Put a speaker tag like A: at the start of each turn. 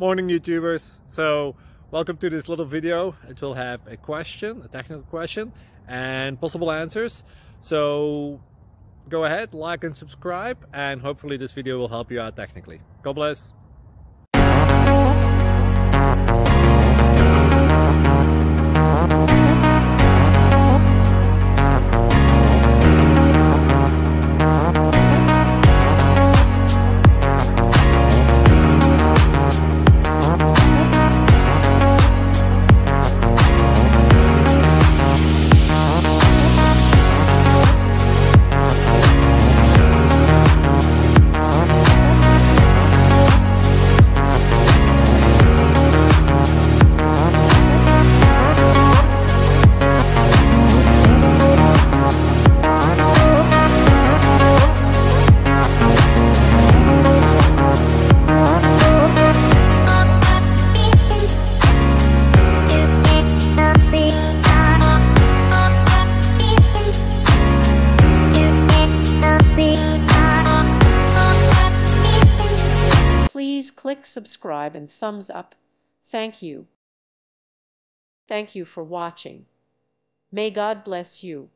A: Morning YouTubers. So welcome to this little video. It will have a question, a technical question, and possible answers. So go ahead, like and subscribe, and hopefully this video will help you out technically. God bless.
B: Please click subscribe and thumbs up. Thank you. Thank you for watching. May God bless you.